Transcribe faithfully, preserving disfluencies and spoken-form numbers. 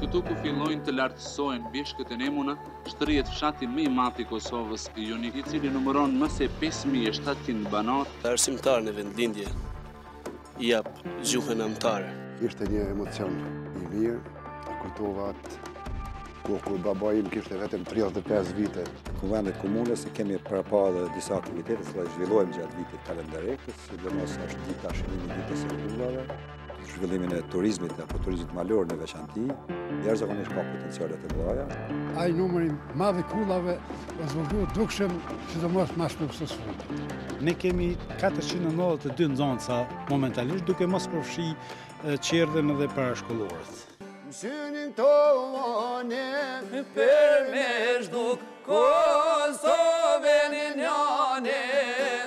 Këtu ku fillojnë të lartësojnë bishkët e Nemuna, shtrihet fshati më i madh i Kosovës, Juni, i cili numëron më se pesë mijë e shtatëqind banor. Arsimtar në vendlindje i jap gjuhën anëtare. Ishte një emocion i mirë, kujtova atë kohë kur baba im kishte vetëm tridhjetë e pesë vite. Kuvendet komunës kemi përpara dhe disa aktivitete që zhvillohen gjatë vitit kalendarekës, sidomos është dita shënimit ditës së rregullave, zhvillimin e turizmit apo turizmit malor në veçanti, jashtëzakonisht ka potenciale të mëdha. Ai numri i madh i kullave është vëlluar dukshëm, sidomos mas luksës fundit. Ne kemi katërqind e nëntëdhjetë e dy nxënësa momentalisht, duke mos përfshi qerdhen edhe parashkollorët. Synin tonë për me zhduk Kosovën njane.